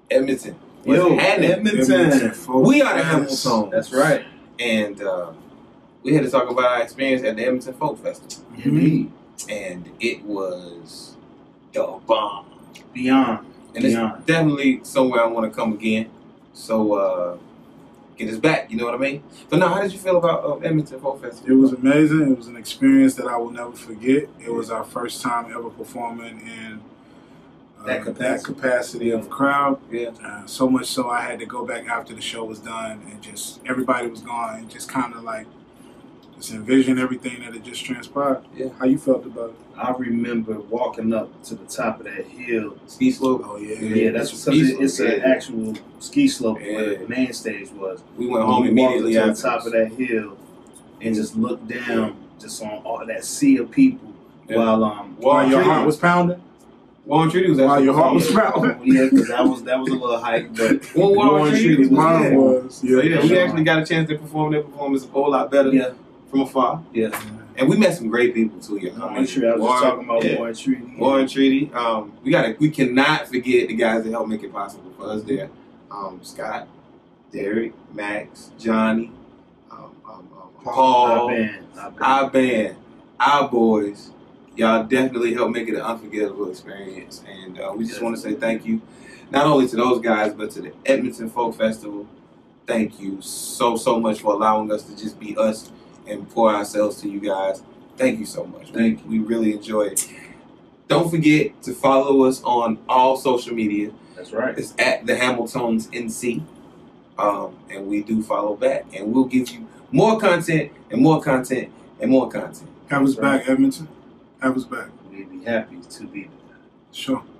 Edmonton. Edmonton. We are the Hamiltons. That's right. And we had to talk about our experience at the Edmonton Folk Festival. Indeed. And it was the bomb. Beyond. And it's definitely somewhere I want to come again. So get us back, you know what I mean? But now, how did you feel about Edmonton Folk Festival? It was amazing. It was an experience that I will never forget. It was our first time ever performing in that capacity of crowd. Yeah. So much so I had to go back after the show was done and just everybody was gone and just kind of like just envision everything that had just transpired. Yeah. How you felt about it? I remember walking up to the top of that hill. Ski slope? Oh, yeah. Yeah, that's it's an actual ski slope where the main stage was. We went home immediately to the after. top of that hill and just looked down just on all that sea of people while your heart was pounding. Warren Treaty was while your heart was pounding. Yeah, because that was a little hike, but Warren Treaty was. Yeah, we actually got a chance to perform. Their performance a whole lot better from afar. Yeah. And we met some great people too. I was just talking about Warren Treaty. Warren Treaty. We cannot forget the guys that helped make it possible for us there. Scott, Derek, Max, Johnny, Paul, our band, our boys. Y'all definitely helped make it an unforgettable experience. And we just want to say thank you, not only to those guys, but to the Edmonton Folk Festival. Thank you so much for allowing us to just be us and pour ourselves to you guys. Thank you so much. We really enjoy it. Don't forget to follow us on all social media. That's right. It's at the Hamiltons NC. And we do follow back. And we'll give you more content and more content and more content. Have us back, Edmonton. Have us back. We'd be happy to be there. Sure.